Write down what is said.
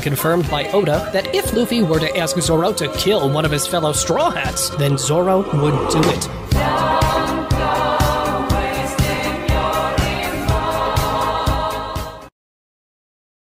confirmed by Oda that if Luffy were to ask Zoro to kill one of his fellow Straw Hats, then Zoro would do it.